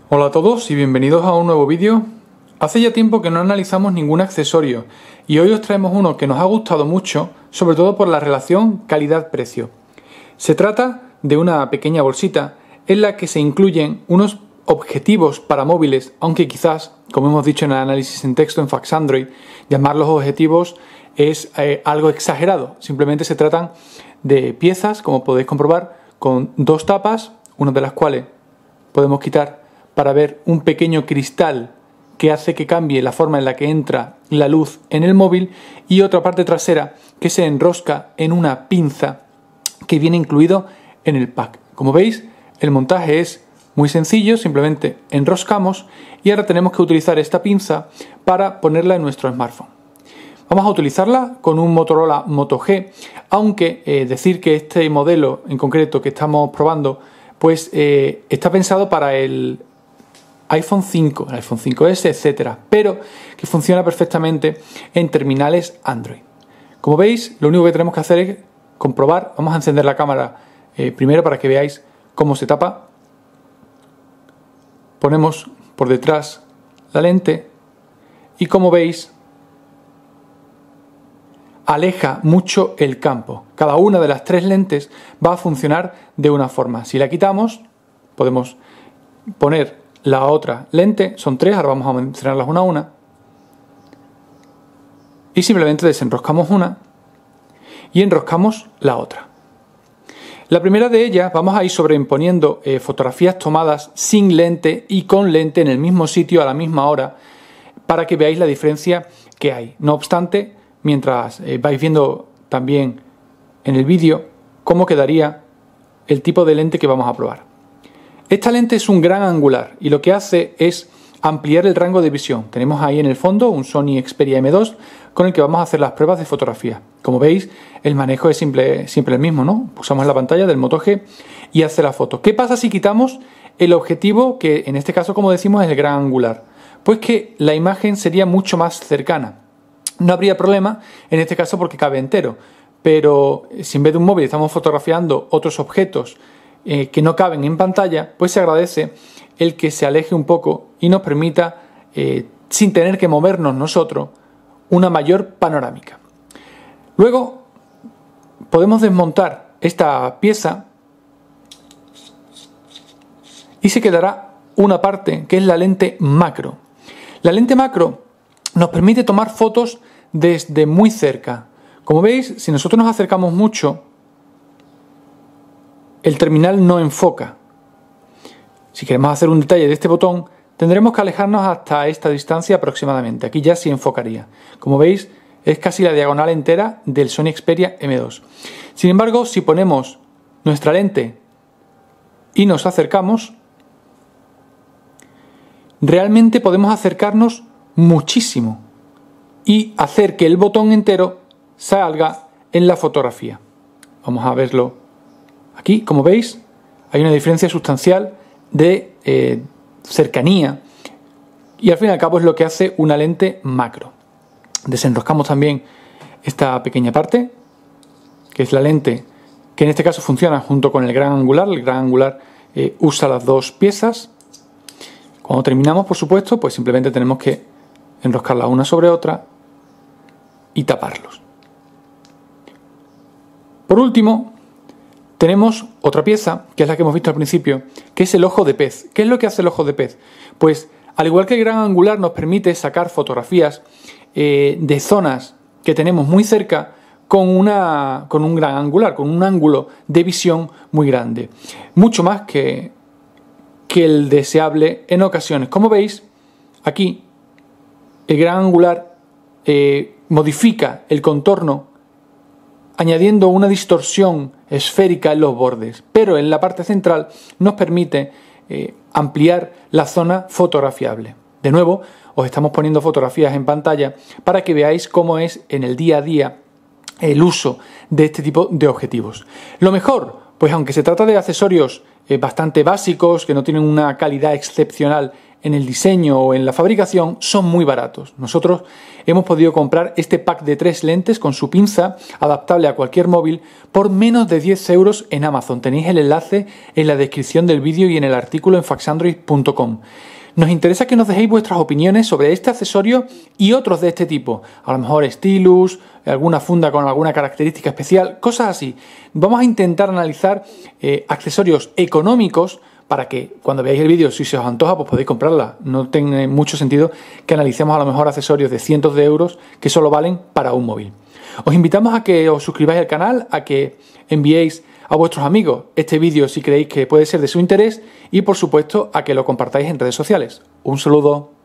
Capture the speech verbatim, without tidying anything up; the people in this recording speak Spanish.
Hola a todos y bienvenidos a un nuevo vídeo. Hace ya tiempo que no analizamos ningún accesorio y hoy os traemos uno que nos ha gustado mucho, sobre todo por la relación calidad-precio. Se trata de una pequeña bolsita en la que se incluyen unos objetivos para móviles, aunque quizás, como hemos dicho en el análisis en texto en Faxandroid, llamarlos objetivos es eh, algo exagerado. Simplemente se tratan de piezas, como podéis comprobar, con dos tapas, una de las cuales podemos quitar para ver un pequeño cristal que hace que cambie la forma en la que entra la luz en el móvil, y otra parte trasera que se enrosca en una pinza que viene incluido en el pack. Como veis, el montaje es muy sencillo, simplemente enroscamos y ahora tenemos que utilizar esta pinza para ponerla en nuestro smartphone. Vamos a utilizarla con un Motorola Moto G, aunque eh, decir que este modelo en concreto que estamos probando pues eh, está pensado para el iPhone cinco, el iPhone cinco ese, etcétera, pero que funciona perfectamente en terminales Android. Como veis, lo único que tenemos que hacer es comprobar. Vamos a encender la cámara eh, primero para que veáis cómo se tapa. Ponemos por detrás la lente y, como veis, aleja mucho el campo. Cada una de las tres lentes va a funcionar de una forma. Si la quitamos, podemos poner la otra lente, son tres, ahora vamos a mencionarlas una a una, y simplemente desenroscamos una y enroscamos la otra. La primera de ellas vamos a ir sobreimponiendo eh, fotografías tomadas sin lente y con lente en el mismo sitio a la misma hora, para que veáis la diferencia que hay. No obstante, mientras eh, vais viendo también en el vídeo cómo quedaría el tipo de lente que vamos a probar. Esta lente es un gran angular y lo que hace es ampliar el rango de visión. Tenemos ahí en el fondo un Sony Xperia M dos con el que vamos a hacer las pruebas de fotografía. Como veis, el manejo es simple, siempre el mismo, ¿no? Pulsamos la pantalla del Moto G y hace la foto. ¿Qué pasa si quitamos el objetivo, que en este caso, como decimos, es el gran angular? Pues que la imagen sería mucho más cercana. No habría problema en este caso porque cabe entero, pero si en vez de un móvil estamos fotografiando otros objetos eh, que no caben en pantalla, pues se agradece el que se aleje un poco y nos permita, eh, sin tener que movernos nosotros, una mayor panorámica. Luego podemos desmontar esta pieza y se quedará una parte que es la lente macro. La lente macro nos permite tomar fotos desde muy cerca. Como veis, si nosotros nos acercamos mucho, el terminal no enfoca. Si queremos hacer un detalle de este botón, tendremos que alejarnos hasta esta distancia aproximadamente. Aquí ya sí enfocaría. Como veis, es casi la diagonal entera del Sony Xperia M dos. Sin embargo, si ponemos nuestra lente y nos acercamos, realmente podemos acercarnos muchísimo y hacer que el botón entero salga en la fotografía. Vamos a verlo aquí. Como veis, hay una diferencia sustancial de eh, cercanía y al fin y al cabo es lo que hace una lente macro. Desenroscamos también esta pequeña parte, que es la lente que en este caso funciona junto con el gran angular. El gran angular eh, usa las dos piezas. Cuando terminamos, por supuesto, pues simplemente tenemos que enroscarla una sobre otra y taparlos. Por último, tenemos otra pieza, que es la que hemos visto al principio, que es el ojo de pez. ¿Qué es lo que hace el ojo de pez? Pues, al igual que el gran angular nos permite sacar fotografías eh, de zonas que tenemos muy cerca con, una, con un gran angular, con un ángulo de visión muy grande. Mucho más que, que el deseable en ocasiones. Como veis, aquí el gran angular eh, modifica el contorno añadiendo una distorsión esférica en los bordes, pero en la parte central nos permite eh, ampliar la zona fotografiable. De nuevo, os estamos poniendo fotografías en pantalla para que veáis cómo es en el día a día el uso de este tipo de objetivos. Lo mejor, pues aunque se trata de accesorios eh, bastante básicos, que no tienen una calidad excepcional en el diseño o en la fabricación son muy baratos. Nosotros hemos podido comprar este pack de tres lentes con su pinza adaptable a cualquier móvil por menos de diez euros en Amazon. Tenéis el enlace en la descripción del vídeo y en el artículo en faxandroid punto com. Nos interesa que nos dejéis vuestras opiniones sobre este accesorio y otros de este tipo. A lo mejor stylus, alguna funda con alguna característica especial, cosas así. Vamos a intentar analizar eh, accesorios económicos para que cuando veáis el vídeo, si se os antoja, pues podéis comprarla. No tiene mucho sentido que analicemos a lo mejor accesorios de cientos de euros que solo valen para un móvil. Os invitamos a que os suscribáis al canal, a que enviéis a vuestros amigos este vídeo si creéis que puede ser de su interés y, por supuesto, a que lo compartáis en redes sociales. Un saludo.